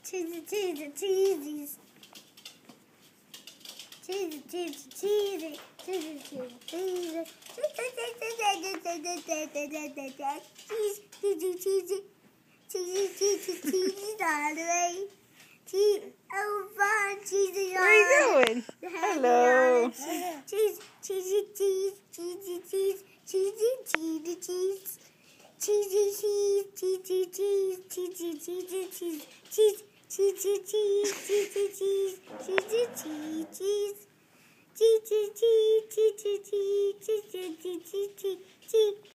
cheesy, cheesy, cheesies. Cheesy, cheesy, cheesy, cheesy, cheesy, cheesy. Cheesy, cheesy, cheesy, cheesy, cheesy, all the way. Cheese, oh fun, cheesy. Where are you going? Hello. Cheese, cheesy, cheese, cheesy, cheese, cheesy, cheesy, cheese. Cheesy, cheese, cheesy, cheese, cheesy, cheesy, cheese, cheese, cheesy, cheese, cheesy, cheese, cheesy, cheese, cheese. Cheesy, cheese, cheesy, cheese, cheesy, cheese, cheese, cheese.